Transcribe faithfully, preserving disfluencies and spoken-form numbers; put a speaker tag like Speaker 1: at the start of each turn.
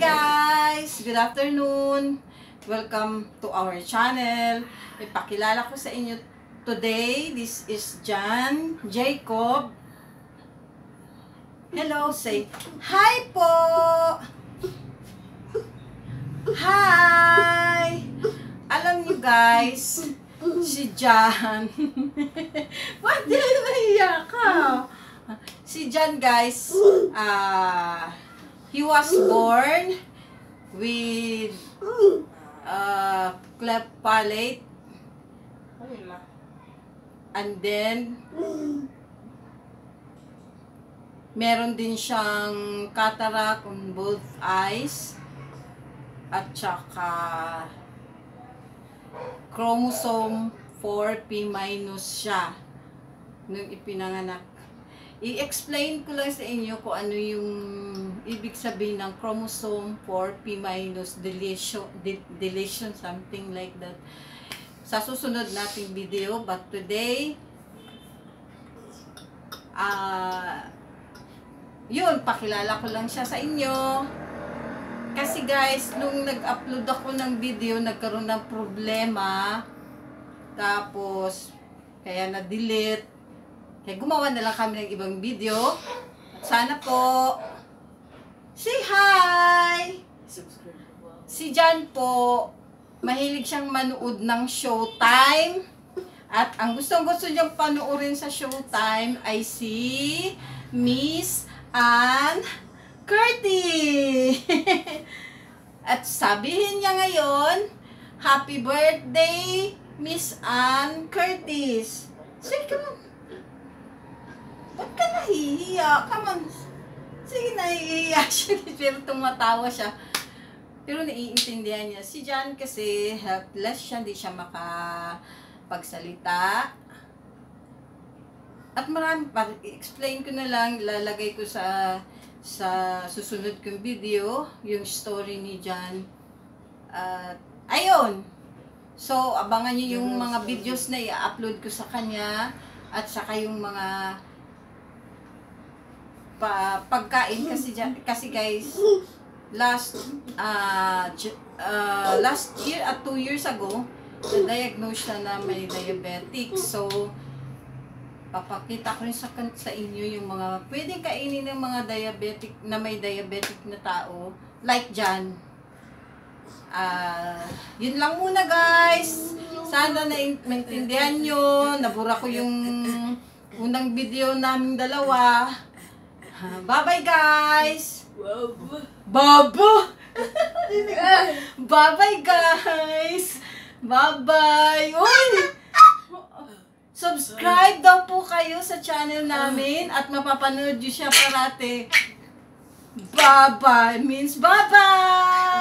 Speaker 1: guys! Good afternoon! Welcome to our channel. Ipakilala ko sa inyo today. This is John Jacob. Hello, say hi po! Hi! Alam niyo guys, si John. Ba't di na nahiya ka? Si John guys, ah... Uh, he was born with uh, cleft palate, and then meron din siyang cataract on both eyes, at saka chromosome four P minus siya nung ipinanganak. I-explain ko lang sa inyo kung ano yung ibig sabihin ng chromosome four P minus deletion, de deletion, something like that, sa susunod nating video. But today, ah, uh, yun, pakilala ko lang siya sa inyo. Kasi guys, nung nag-upload ako ng video, nagkaroon ng problema. Tapos, kaya na-delete. Kaya gumawa na lang kami ng ibang video. At sana po, say hi! Si John po, mahilig siyang manood ng Showtime. At ang gustong-gusto niyang panoorin sa Showtime ay si Miss Ann Curtis. At sabihin niya ngayon, happy birthday, Miss Ann Curtis. Say, come on. Ba't ka nahihiya? Come on. Sige, nahihiya siya. Pero tumatawa siya. Pero naiintindihan niya. Si John kasi helpless siya. Hindi siya makapagsalita. At marami pa. I-explain ko na lang. Lalagay ko sa sa susunod kong video yung story ni John. At uh, ayun. So, abangan niyo yung mga videos na i-upload ko sa kanya. At saka yung mga pa pagkain kasi kasi guys, last uh, uh, last year at two years ago, na-diagnose siya na may diabetic. So papakita ko rin sa, sa inyo yung mga pwedeng kainin ng mga diabetic na may diabetic na tao like John. Uh, yun lang muna guys. Sana na-maintindihan nyo. Nabura ko yung unang video naming dalawa. Bye-bye guys! Baba! Bye-bye guys! Bye-bye! Uy! Subscribe daw po kayo sa channel namin at mapapanood nyo siya parate. Bye-bye means bye-bye!